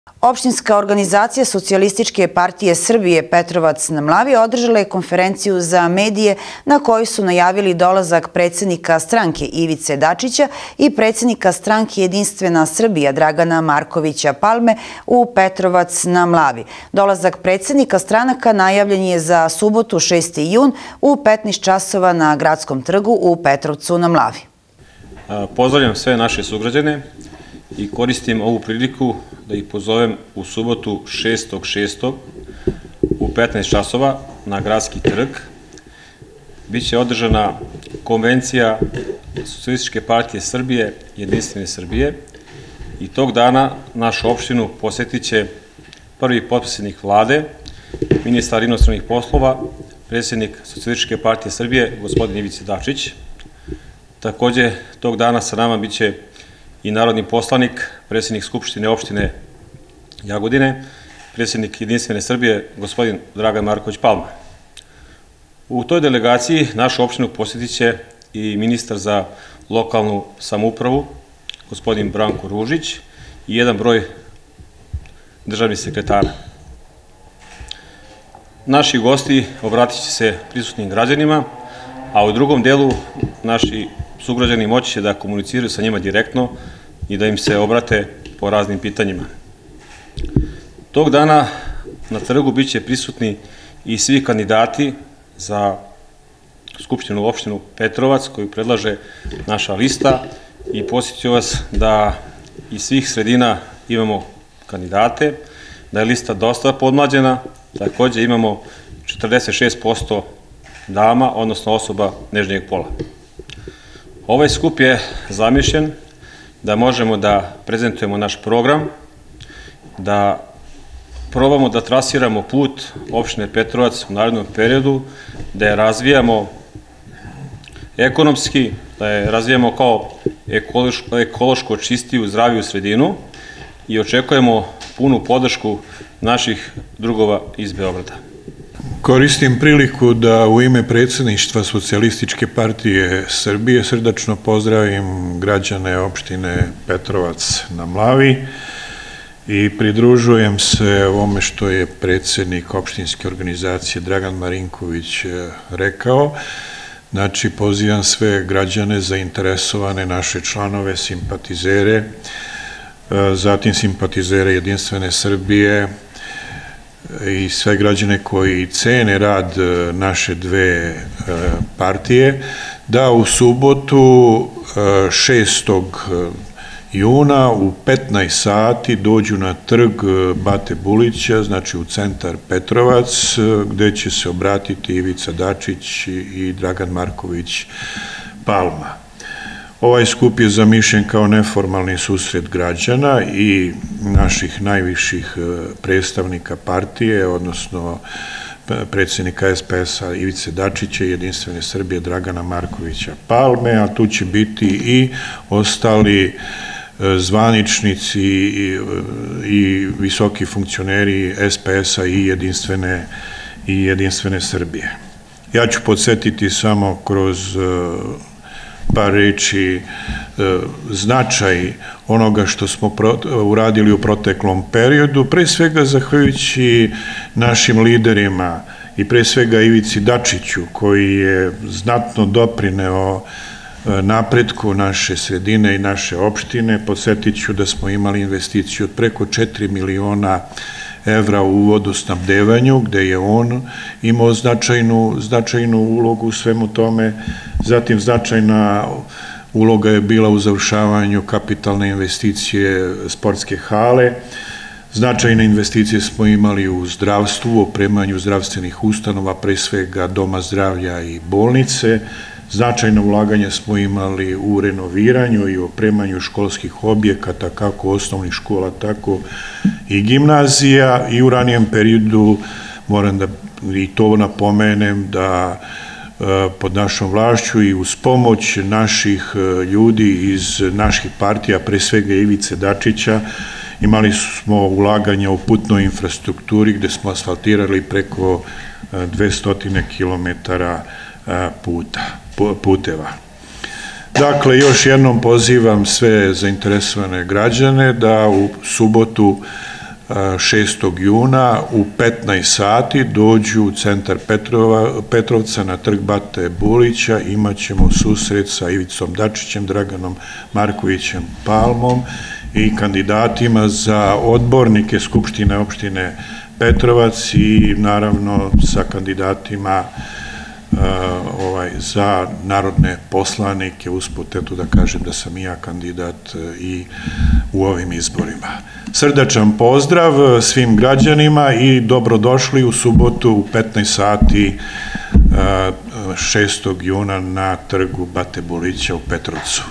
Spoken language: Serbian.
Opštinska organizacija Socijalističke partije Srbije Petrovac na Mlavi održala je konferenciju za medije na kojoj su najavili dolazak predsjednika stranke Ivice Dačića i predsjednika stranke Jedinstvena Srbija Dragana Markovića Palme u Petrovac na Mlavi. Dolazak predsjednika stranaka najavljen je za subotu 6. jun u 15 časova na Gradskom trgu u Petrovcu na Mlavi. Pozdravljam sve naše sugrađane i koristim ovu priliku da ih pozovem u subotu 6.6. u 15 časova na Gradski trg. Biće održana konvencija Socijalističke partije Srbije, Jedinstvene Srbije i tog dana našu opštinu posetit će prvi potpredsjednik vlade, ministar inostranih poslova, predsjednik Socijalističke partije Srbije, gospodin Ivica Dačić. Takođe, tog dana sa nama biće i narodni poslanik, predsjednik Skupštine opštine Jagodine, predsjednik Jedinstvene Srbije, gospodin Dragan Marković Palma. U toj delegaciji našu opštinu posjetit će i ministar za lokalnu samoupravu, gospodin Branko Ružić, i jedan broj državnih sekretara. Naši gosti obratit će se prisutnim građanima, a u drugom delu naši sugrađani moći će da komuniciraju sa njima direktno i da im se obrate po raznim pitanjima. Tog dana na trgu bit će prisutni i svi kandidati za Skupštinu opštinu Petrovac koju predlaže naša lista i podsjećam vas da iz svih sredina imamo kandidate, da je lista dosta podmlađena, takođe imamo 46% dama, odnosno osoba nežnijeg pola. Ovaj skup je zamišljen da možemo da prezentujemo naš program, da probamo da trasiramo put opštine Petrovac u narednom periodu, da je razvijamo ekonomski, da je razvijamo kao ekološko čistiju, zdraviju sredinu i očekujemo punu podršku naših drugova iz Beograda. Koristim priliku da u ime predsjedništva Socijalističke partije Srbije srdačno pozdravim građane opštine Petrovac na Mlavi i pridružujem se ovome što je predsjednik opštinske organizacije Dragan Marinković rekao. Znači, pozivam sve građane zainteresovane, naše članove, simpatizere, zatim simpatizere Jedinstvene Srbije, i sve građane koji cene rad naše dve partije, da u subotu 6. juna u 15 sati dođu na trg Bate Bulića, znači u centar Petrovac, gde će se obratiti Ivica Dačić i Dragan Marković Palma. Ovaj skup je zamišljen kao neformalni susret građana i naših najviših predstavnika partije, odnosno predsjednika SPS-a Ivice Dačića i Jedinstvene Srbije Dragana Markovića Palme, a tu će biti i ostali zvaničnici i visoki funkcioneri SPS-a i Jedinstvene Srbije. Ja ću podsjetiti samo kroz par reči značaj onoga što smo uradili u proteklom periodu, pre svega zahvaljujući našim liderima i pre svega Ivici Dačiću koji je znatno doprineo napretku naše sredine i naše opštine. Podsjetit ću da smo imali investiciju od preko 4 miliona evra u vodosnabdevanju, gde je on imao značajnu ulogu u svemu tome. Zatim značajna uloga je bila u završavanju kapitalne investicije sportske hale. Značajne investicije smo imali u zdravstvu, u opremanju zdravstvenih ustanova, pre svega doma zdravlja i bolnice. Značajno ulaganje smo imali u renoviranju i opremanju školskih objekata, kako osnovnih škola, tako i gimnazija, i u ranijem periodu, moram da i to napomenem, da pod našom vlašću i uz pomoć naših ljudi iz naših partija, pre svega Ivice Dačića, imali smo ulaganja u putnoj infrastrukturi gde smo asfaltirali preko 200 kilometara puteva. Dakle, još jednom pozivam sve zainteresovane građane da u subotu 6. juna u 15 sati dođu u centar Petrovca na trg Bate Bulića. Imaćemo susret sa Ivicom Dačićem, Draganom Markovićem Palmom i kandidatima za odbornike Skupštine opštine Petrovac i naravno sa kandidatima za narodne poslanike. Usput, eto da kažem da sam i ja kandidat i u ovim izborima. Srdačan pozdrav svim građanima i dobrodošli u subotu u 15 sati 6. juna na trgu Bate Bulića u Petrovcu.